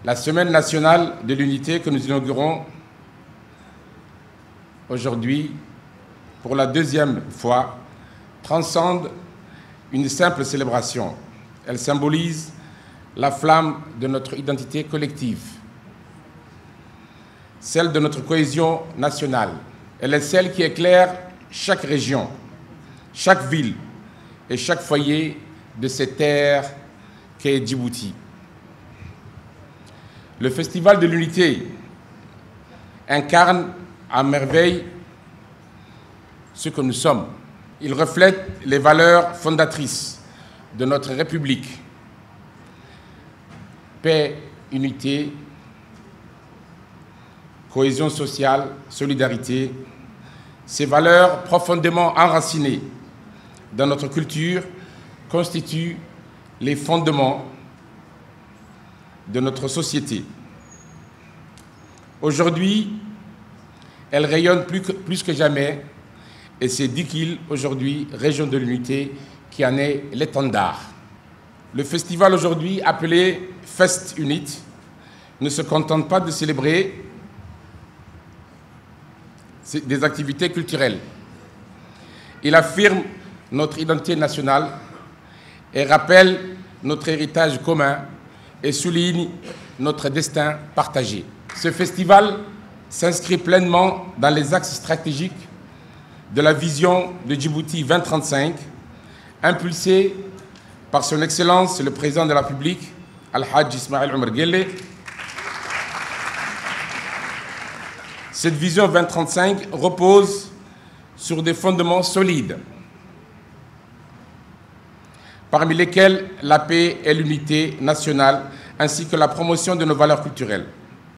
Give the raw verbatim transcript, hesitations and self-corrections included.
La Semaine nationale de l'unité que nous inaugurons aujourd'hui pour la deuxième fois transcende une simple célébration. Elle symbolise la flamme de notre identité collective, celle de notre cohésion nationale. Elle est celle qui éclaire chaque région, chaque ville et chaque foyer de cette terre qu'est Djibouti. Le Festival de l'Unité incarne à merveille ce que nous sommes. Il reflète les valeurs fondatrices de notre République. Paix, unité, cohésion sociale, solidarité. Ces valeurs profondément enracinées dans notre culture constituent les fondements de notre société. Aujourd'hui, elle rayonne plus que, plus que jamais et c'est Dikil, aujourd'hui, région de l'unité, qui en est l'étendard. Le festival aujourd'hui, appelé Fest Unit, ne se contente pas de célébrer des activités culturelles. Il affirme notre identité nationale et rappelle notre héritage commun et souligne notre destin partagé. Ce festival s'inscrit pleinement dans les axes stratégiques de la vision de Djibouti vingt trente-cinq, impulsée par son Excellence le Président de la République, Al-Hajj Ismaïl Omar Guelleh. Cette vision vingt trente-cinq repose sur des fondements solides, parmi lesquels la paix et l'unité nationale, ainsi que la promotion de nos valeurs culturelles.